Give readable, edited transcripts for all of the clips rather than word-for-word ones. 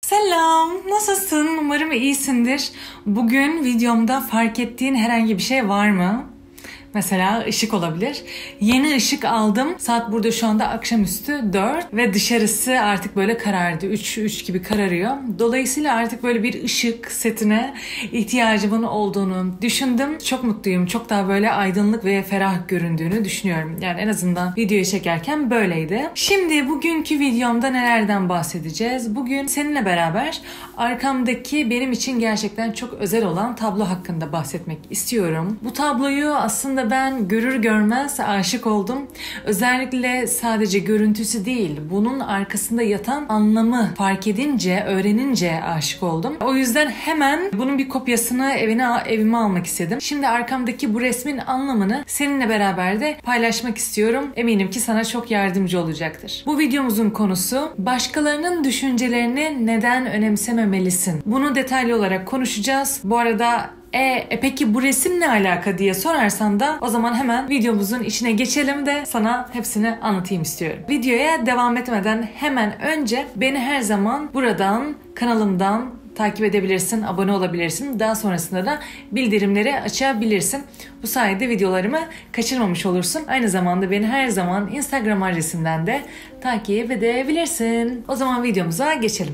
Selam, nasılsın? Umarım iyisindir. Bugün videomda fark ettiğin herhangi bir şey var mı? Mesela ışık olabilir. Yeni ışık aldım. Saat burada şu anda akşamüstü 4 ve dışarısı artık böyle karardı. 3 gibi kararıyor. Dolayısıyla artık böyle bir ışık setine ihtiyacımın olduğunu düşündüm. Çok mutluyum. Çok daha böyle aydınlık ve ferah göründüğünü düşünüyorum. Yani en azından videoyu çekerken böyleydi. Şimdi bugünkü videomda nelerden bahsedeceğiz? Bugün seninle beraber arkamdaki benim için gerçekten çok özel olan tablo hakkında bahsetmek istiyorum. Bu tabloyu aslında ben görür görmez aşık oldum. Özellikle sadece görüntüsü değil, bunun arkasında yatan anlamı fark edince, öğrenince aşık oldum. O yüzden hemen bunun bir kopyasını evime almak istedim. Şimdi arkamdaki bu resmin anlamını seninle beraber de paylaşmak istiyorum. Eminim ki sana çok yardımcı olacaktır. Bu videomuzun konusu başkalarının düşüncelerini neden önemsememelisin? Bunu detaylı olarak konuşacağız. Bu arada peki bu resim ne alaka diye sorarsan da o zaman hemen videomuzun içine geçelim de sana hepsini anlatayım istiyorum. Videoya devam etmeden hemen önce beni her zaman buradan, kanalımdan takip edebilirsin, abone olabilirsin. Daha sonrasında da bildirimleri açabilirsin. Bu sayede videolarımı kaçırmamış olursun. Aynı zamanda beni her zaman Instagram adresimden de takip edebilirsin. O zaman videomuza geçelim.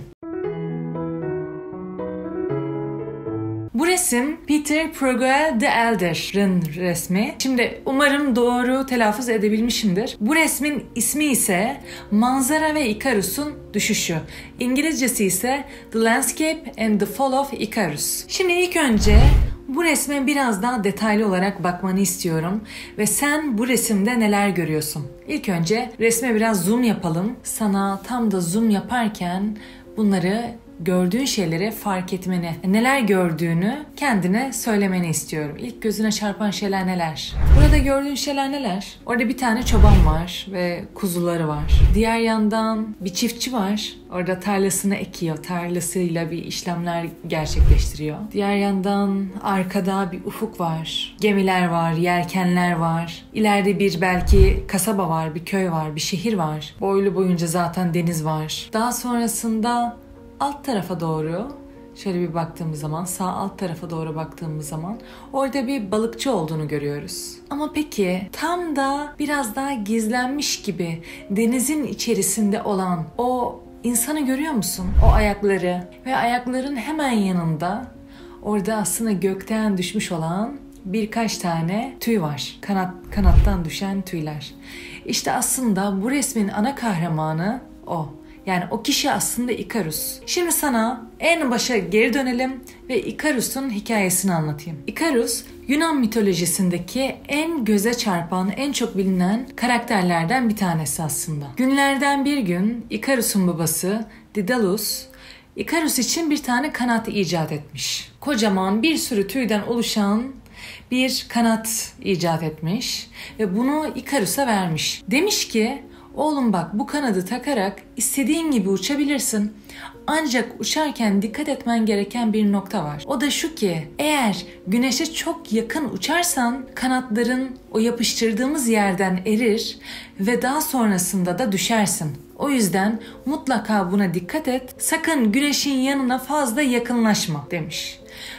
Bu resim Peter Bruegel the Elder'ın resmi. Şimdi umarım doğru telaffuz edebilmişimdir. Bu resmin ismi ise Manzara ve Icarus'un Düşüşü. İngilizcesi ise The Landscape and the Fall of Icarus. Şimdi ilk önce bu resme biraz daha detaylı olarak bakmanı istiyorum ve sen bu resimde neler görüyorsun? İlk önce resme biraz zoom yapalım. Sana tam da zoom yaparken bunları gördüğün şeyleri fark etmeni, neler gördüğünü kendine söylemeni istiyorum. İlk gözüne çarpan şeyler neler? Burada gördüğün şeyler neler? Orada bir tane çoban var ve kuzuları var. Diğer yandan bir çiftçi var. Orada tarlasını ekiyor. Tarlasıyla bir işlemler gerçekleştiriyor. Diğer yandan arkada bir ufuk var. Gemiler var, yelkenler var. İleride bir belki kasaba var, bir köy var, bir şehir var. Boylu boyunca zaten deniz var. Daha sonrasında alt tarafa doğru şöyle bir baktığımız zaman, sağ alt tarafa doğru baktığımız zaman orada bir balıkçı olduğunu görüyoruz. Ama peki tam da biraz daha gizlenmiş gibi denizin içerisinde olan o insanı görüyor musun? O ayakları ve ayakların hemen yanında orada aslında gökten düşmüş olan birkaç tane tüy var. Kanattan düşen tüyler. İşte aslında bu resmin ana kahramanı o. Yani o kişi aslında Ikarus. Şimdi sana en başa geri dönelim ve Ikarus'un hikayesini anlatayım. Ikarus, Yunan mitolojisindeki en göze çarpan, en çok bilinen karakterlerden bir tanesi aslında. Günlerden bir gün Ikarus'un babası Daedalus, Ikarus için bir tane kanat icat etmiş. Kocaman bir sürü tüyden oluşan bir kanat icat etmiş ve bunu Ikarus'a vermiş. Demiş ki, oğlum bak bu kanadı takarak istediğin gibi uçabilirsin. Ancak uçarken dikkat etmen gereken bir nokta var. O da şu ki eğer güneşe çok yakın uçarsan kanatların o yapıştırdığımız yerden erir ve daha sonrasında da düşersin. O yüzden mutlaka buna dikkat et. Sakın güneşin yanına fazla yakınlaşma demiş.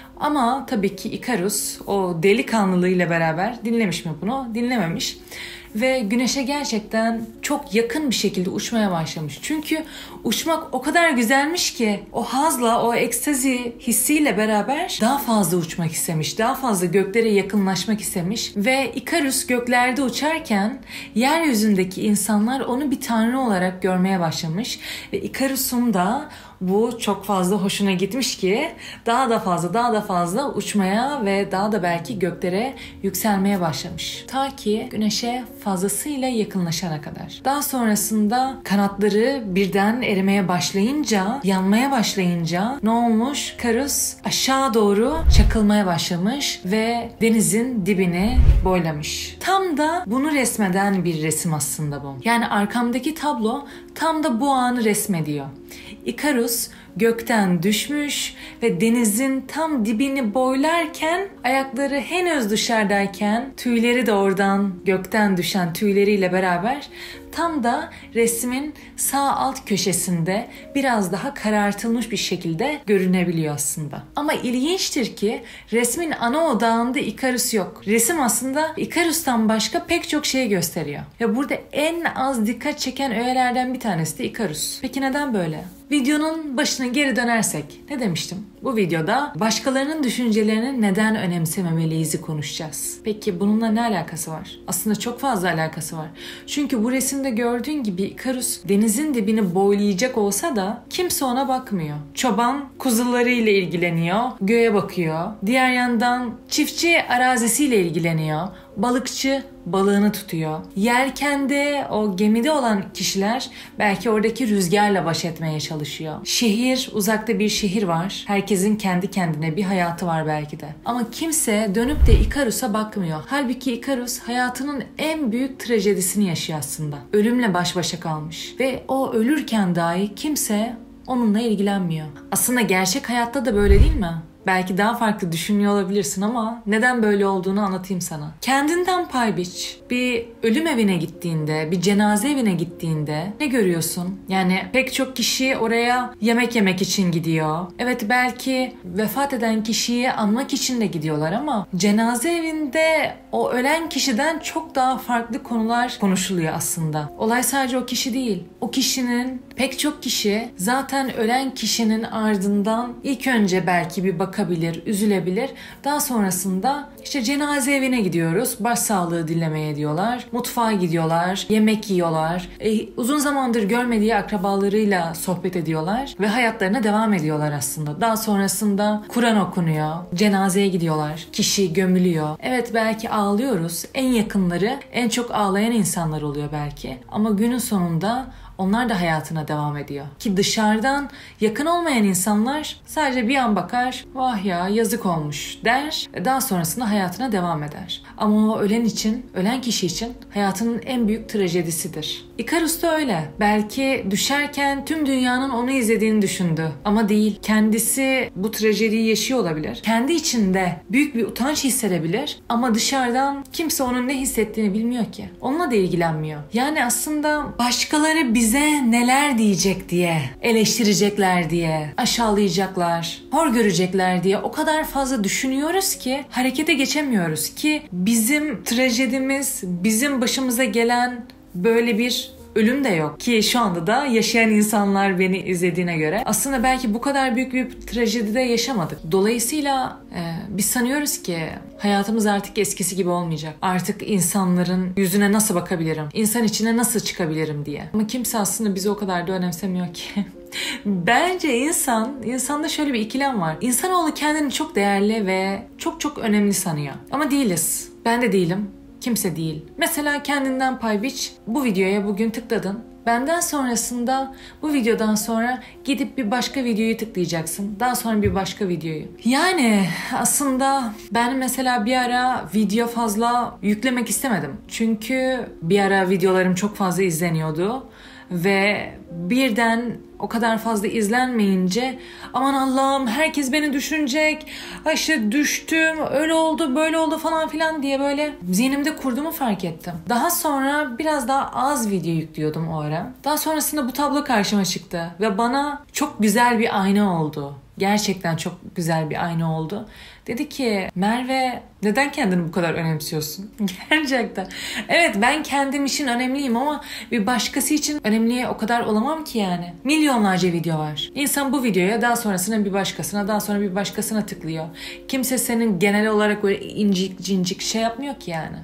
Ama tabii ki Ikarus o delikanlılığıyla beraber dinlemiş mi bunu? Dinlememiş. Ve güneşe gerçekten çok yakın bir şekilde uçmaya başlamış. Çünkü uçmak o kadar güzelmiş ki o hazla, o ekstazi hissiyle beraber daha fazla uçmak istemiş. Daha fazla göklere yakınlaşmak istemiş. Ve Ikarus göklerde uçarken yeryüzündeki insanlar onu bir tanrı olarak görmeye başlamış. Ve Ikarus'un da bu çok fazla hoşuna gitmiş ki daha da fazla uçmaya ve daha da belki göklere yükselmeye başlamış. Ta ki güneşe fazlasıyla yakınlaşana kadar. Daha sonrasında kanatları birden erimeye başlayınca, yanmaya başlayınca ne olmuş? Ikarus aşağı doğru çakılmaya başlamış ve denizin dibini boylamış. Tam da bunu resmeden bir resim aslında bu. Yani arkamdaki tablo tam da bu anı resmediyor. Ikarus gökten düşmüş ve denizin tam dibini boylarken ayakları henüz dışarıdayken tüyleri de oradan gökten düşen tüyleriyle beraber tam da resmin sağ alt köşesinde biraz daha karartılmış bir şekilde görünebiliyor aslında. Ama ilginçtir ki resmin ana odağında Ikarus yok. Resim aslında Ikarus'tan başka pek çok şey gösteriyor. Ve burada en az dikkat çeken öğelerden bir tanesi de Ikarus. Peki neden böyle? Videonun başına geri dönersek ne demiştim? Bu videoda başkalarının düşüncelerini neden önemsememeliyiz konuşacağız. Peki bununla ne alakası var? Aslında çok fazla alakası var. Çünkü bu resimde gördüğün gibi Ikarus denizin dibini boylayacak olsa da kimse ona bakmıyor. Çoban kuzularıyla ilgileniyor, göğe bakıyor. Diğer yandan çiftçi arazisiyle ilgileniyor. Balıkçı balığını tutuyor. Yelkende, o gemide olan kişiler belki oradaki rüzgarla baş etmeye çalışıyor. Şehir, uzakta bir şehir var. Herkesin kendi kendine bir hayatı var belki de. Ama kimse dönüp de Ikarus'a bakmıyor. Halbuki Ikarus hayatının en büyük trajedisini yaşıyor aslında. Ölümle baş başa kalmış. Ve o ölürken dahi kimse onunla ilgilenmiyor. Aslında gerçek hayatta da böyle değil mi? Belki daha farklı düşünüyor olabilirsin ama neden böyle olduğunu anlatayım sana. Kendinden pay biç. Bir ölüm evine gittiğinde, bir cenaze evine gittiğinde ne görüyorsun? Yani pek çok kişi oraya yemek yemek için gidiyor. Evet, belki vefat eden kişiyi anmak için de gidiyorlar ama cenaze evinde o ölen kişiden çok daha farklı konular konuşuluyor aslında. Olay sadece o kişi değil. O kişinin, pek çok kişi zaten ölen kişinin ardından ilk önce belki bir bakabilir, üzülebilir. Daha sonrasında işte cenaze evine gidiyoruz. Başsağlığı dilemeye diyorlar. Mutfağa gidiyorlar. Yemek yiyorlar. Uzun zamandır görmediği akrabalarıyla sohbet ediyorlar. Ve hayatlarına devam ediyorlar aslında. Daha sonrasında Kur'an okunuyor. Cenazeye gidiyorlar. Kişi gömülüyor. Evet, belki ağlıyoruz. En yakınları, en çok ağlayan insanlar oluyor belki. Ama günün sonunda onlar da hayatına devam ediyor. Ki dışarıdan yakın olmayan insanlar sadece bir an bakar, vah ya yazık olmuş der. Daha sonrasında hayatına devam eder. Ama o ölen kişi için hayatının en büyük trajedisidir. Ikarus da öyle. Belki düşerken tüm dünyanın onu izlediğini düşündü. Ama değil. Kendisi bu trajediyi yaşıyor olabilir. Kendi içinde büyük bir utanç hissedebilir. Ama dışarıdan kimse onun ne hissettiğini bilmiyor ki. Onunla da ilgilenmiyor. Yani aslında başkaları bize neler diyecek diye, eleştirecekler diye, aşağılayacaklar, hor görecekler diye o kadar fazla düşünüyoruz ki harekete geçemiyoruz ki bizim trajedimiz, bizim başımıza gelen böyle bir ölüm de yok. Ki şu anda da yaşayan insanlar beni izlediğine göre aslında belki bu kadar büyük bir trajedide yaşamadık. Dolayısıyla biz sanıyoruz ki hayatımız artık eskisi gibi olmayacak. Artık insanların yüzüne nasıl bakabilirim? İnsan içine nasıl çıkabilirim diye. Ama kimse aslında bizi o kadar da önemsemiyor ki. Bence insanda şöyle bir ikilem var. İnsanoğlu kendini çok değerli ve çok çok önemli sanıyor. Ama değiliz. Ben de değilim. Kimse değil. Mesela kendinden pay biç. Bu videoya bugün tıkladın. Benden sonrasında bu videodan sonra gidip bir başka videoyu tıklayacaksın. Daha sonra bir başka videoyu. Yani aslında ben mesela bir ara video fazla yüklemek istemedim. Çünkü bir ara videolarım çok fazla izleniyordu. Ve birden o kadar fazla izlenmeyince aman Allah'ım herkes beni düşünecek, işte düştüm, öyle oldu böyle oldu falan filan diye böyle zihnimde kurduğumu fark ettim. Daha sonra biraz daha az video yüklüyordum o ara. Daha sonrasında bu tablo karşıma çıktı ve bana çok güzel bir ayna oldu. Gerçekten çok güzel bir ayna oldu. Dedi ki Merve, neden kendini bu kadar önemsiyorsun? Gerçekten. Evet, ben kendim için önemliyim ama bir başkası için önemli o kadar olamam ki yani. Milyonlarca video var. İnsan bu videoya daha sonrasında bir başkasına, daha sonra bir başkasına tıklıyor. Kimse senin genel olarak böyle incik cincik şey yapmıyor ki yani.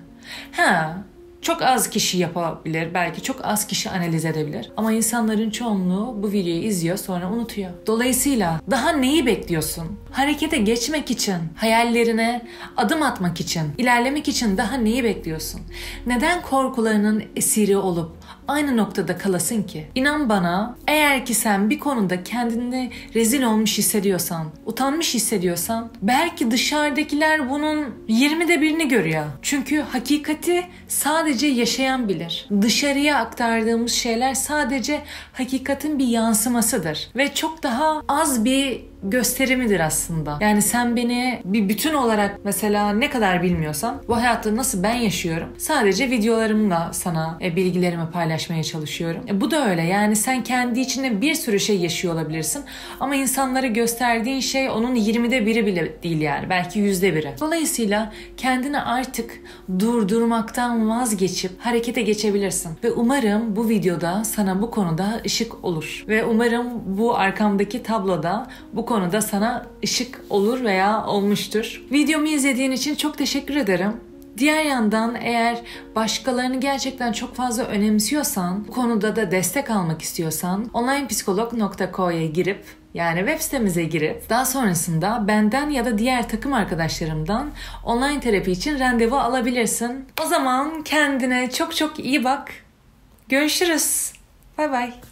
Çok az kişi yapabilir, belki çok az kişi analiz edebilir. Ama insanların çoğunluğu bu videoyu izliyor sonra unutuyor. Dolayısıyla daha neyi bekliyorsun? Harekete geçmek için, hayallerine adım atmak için, ilerlemek için daha neyi bekliyorsun? Neden korkularının esiri olup aynı noktada kalasın ki? İnan bana, eğer ki sen bir konuda kendini rezil olmuş hissediyorsan, utanmış hissediyorsan, belki dışarıdakiler bunun 20'de 1'ini görüyor. Çünkü hakikati sadece yaşayan bilir. Dışarıya aktardığımız şeyler sadece hakikatin bir yansımasıdır. Ve çok daha az bir gösterimidir aslında. Yani sen beni bir bütün olarak mesela ne kadar bilmiyorsan bu hayatta nasıl ben yaşıyorum sadece videolarımla sana bilgilerimi paylaşmaya çalışıyorum. Bu da öyle. Yani sen kendi içinde bir sürü şey yaşıyor olabilirsin ama insanlara gösterdiğin şey onun 20'de biri bile değil yani. Belki 100'de 1'i. Dolayısıyla kendini artık durdurmaktan vazgeçip harekete geçebilirsin. Ve umarım bu videoda sana bu konuda ışık olur. Ve umarım bu arkamdaki tabloda bu konuda sana ışık olur veya olmuştur. Videomu izlediğin için çok teşekkür ederim. Diğer yandan eğer başkalarını gerçekten çok fazla önemsiyorsan, bu konuda da destek almak istiyorsan onlinepsikolog.co'ya girip yani web sitemize girip daha sonrasında benden ya da diğer takım arkadaşlarımdan online terapi için randevu alabilirsin. O zaman kendine çok çok iyi bak. Görüşürüz. Bay bay.